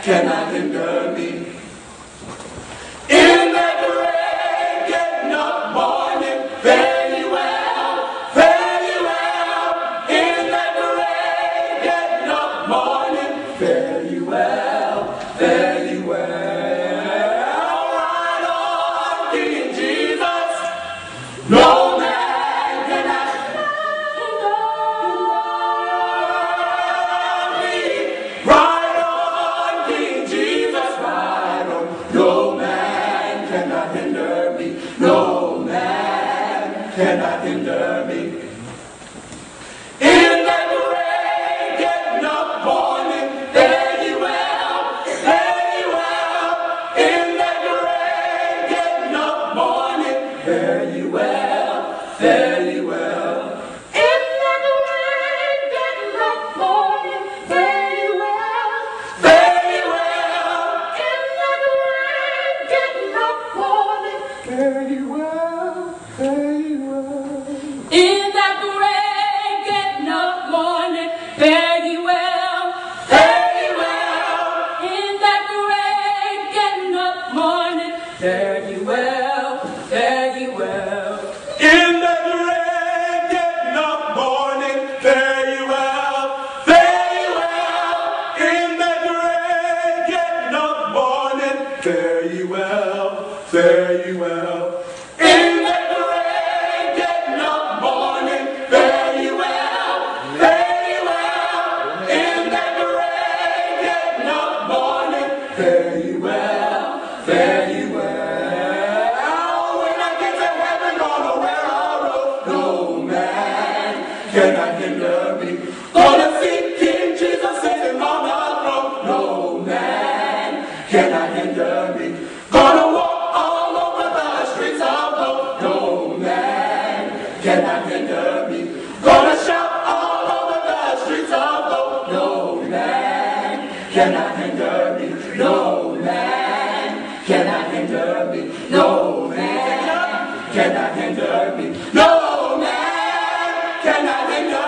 cannot hinder me. In the great getting up morning, fare you well, fare you well. In the great getting up morning, fare you well, fare you well. Ride on, King Jesus, no man cannot hinder me. Ride on, King Jesus, ride on. No man cannot hinder me. No man cannot hinder me. In the great getting up morning, fare ye well, fare ye well. In the great getting up morning, fare ye well, fare ye well. In the great getting up morning, fare ye well, Fare ye well, in the great getting up morning. fare ye well, fare ye well. In that great getting up morning, fare ye well, Fare ye well, in that great getting up morning, fare ye well, fare ye well. in the great getting up morning, fare ye well, fare ye well. In the great getting up morning, fare ye well, fare ye well. In the great getting up morning, fare ye well, fare ye well. In the great getting up morning, fare ye well, fare ye well. When I get to heaven, gonna wear a robe, no man cannot hinder me. Gonna see King Jesus sitting on the throne, no man cannot hinder me. Gonna walk all over the streets of gold, no man cannot hinder me. Gonna shout all over the streets of gold, no man cannot hinder me. No man cannot hinder me. No man cannot hinder me. No man cannot hinder me.